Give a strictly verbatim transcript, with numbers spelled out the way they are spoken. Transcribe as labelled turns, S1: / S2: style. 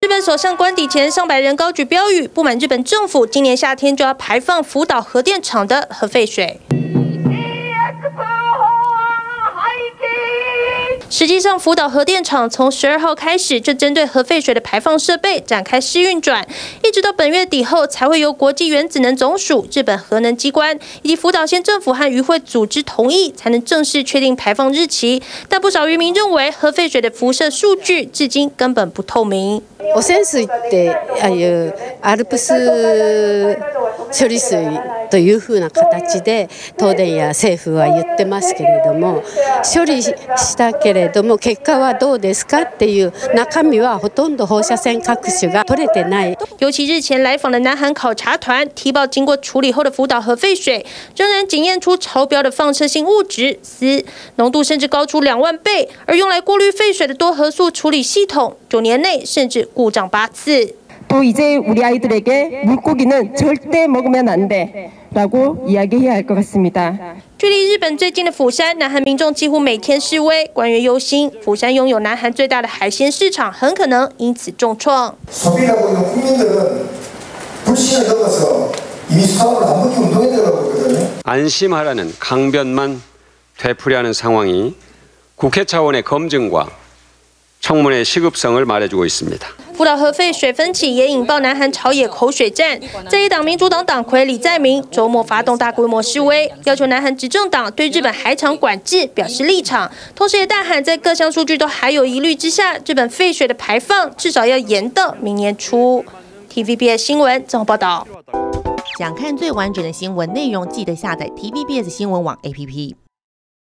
S1: 本首相官邸前，上百人高举标语，不满日本政府今年夏天就要排放福岛核电厂的核废水。 实际上，福岛核电厂从十二号开始就针对核废水的排放设备展开试运转，一直到本月底后才会由国际原子能总署、日本核能机关以及福岛县政府和渔会组织同意，才能正式确定排放日期。但不少渔民認為，核废水的輻射數據至今根本不透明。
S2: 汚染水ってああいうアルプス処理水というふうな形で東電や政府は言ってますけれども、処理したけれども結果はどうですかっていう中身はほとんど放射線各種が取れてない。
S1: 尤其日前来访的南韩考察团提报，经过处理后的福岛核废水仍然检验出超标的放射性物质铯，浓度甚至高出两万倍，而用来过滤废水的多核素处理系统，九年内甚至故障八次。
S3: 또 이제 우리 아이들에게 물고기는 절대 먹으면 안 돼라고 이야기해야 할 것 같습니다.
S1: 距离日本最近的釜山，南韩民众几乎每天示威，官员忧心釜山拥有南韩最大的海鲜市场，很可能因此重创。
S4: 소비하고 있는 국민들은 불신을 넘어서 이미 수산물 안 먹기 운동에 들어가고 있거든요.
S5: 안심하라는 강변만 되풀이하는 상황이 국회 차원의 검증과 청문회 시급성을 말해주고 있습니다.
S1: 福岛核废水分歧也引爆南韩朝野口水战，在野党民主党党魁李在明周末发动大规模示威，要求南韩执政党对日本海厂管制表示立场，同时也大喊在各项数据都还有疑虑之下，日本废水的排放至少要延到明年初。T V B S 新闻综合报道。
S6: 想看最完整的新闻内容，记得下载 T V B S 新闻网 A P P。